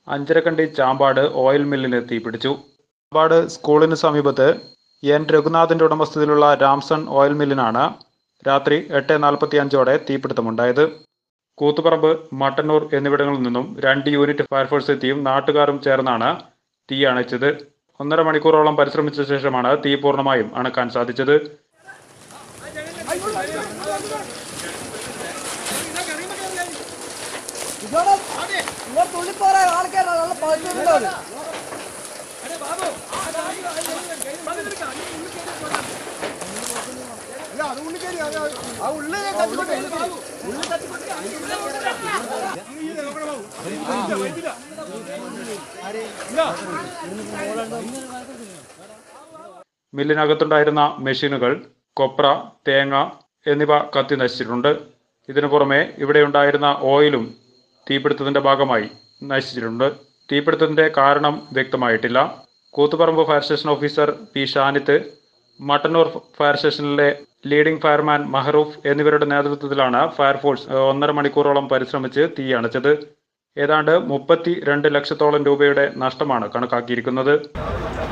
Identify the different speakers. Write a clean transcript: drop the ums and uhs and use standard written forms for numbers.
Speaker 1: Anjarakandy Champad oil മില്ലിന് തീപിടിച്ചു. ചാമ്പാട് സ്കൂളിന് സമീപത്ത് എൻ രഘുനാഥിന്റെ ഉടമസ്ഥതയിലുള്ള രാംസൺ ഓയിൽ മില്ലിനാണ് രാത്രി 8:45 തീപിടുത്തമുണ്ടായത്. കൂത്തുപറമ്പ്, മട്ടന്നൂർ എന്നിവിടങ്ങളിൽ നിന്നും 2 യൂണിറ്റ് ഫയർഫോഴ്സ് എത്തിയും നാട്ടുകാരും ചേർന്നാണ് തീ അണച്ചത്. 1.5 മണിക്കൂറോളം പരിശ്രമിച്ച ശേഷമാണ് തീ പൂർണ്ണമായും അണക്കാൻ സാധിച്ചത്. മില്ലിനകത്തുണ്ടായിരുന്ന മെഷീനുകൾ, കൊപ്ര, തേങ്ങ എന്നിവ കത്തി നശിച്ചിട്ടുണ്ട്. ഇതിനു പുറമെ ഇവിടെയുണ്ടായിരുന്ന ഓയിലും തീപിടുത്തത്തിന്റെ ഭാഗമായി നശിച്ചിട്ടുണ്ട്. തീപിടുത്തത്തിന്റെ കാരണം വ്യക്തമായിട്ടില്ല. Koothuparamba fire station officer P Shanith, Mattannur fire സ്റ്റേഷനിലെ ലീഡിംഗ് ഫയർമാൻ മഹറൂഫ് എന്നിവരുടെ നേതൃത്വത്തിലാണ് ഫയർഫോഴ്സ് 1.5 മണിക്കൂറോളം പരിശ്രമിച്ച് തീ അണച്ചത്. ഏതാണ്ട് 32 ലക്ഷത്തോളം രൂപയുടെ നഷ്ടമാണ് കണക്കാക്കിയിരിക്കുന്നത്.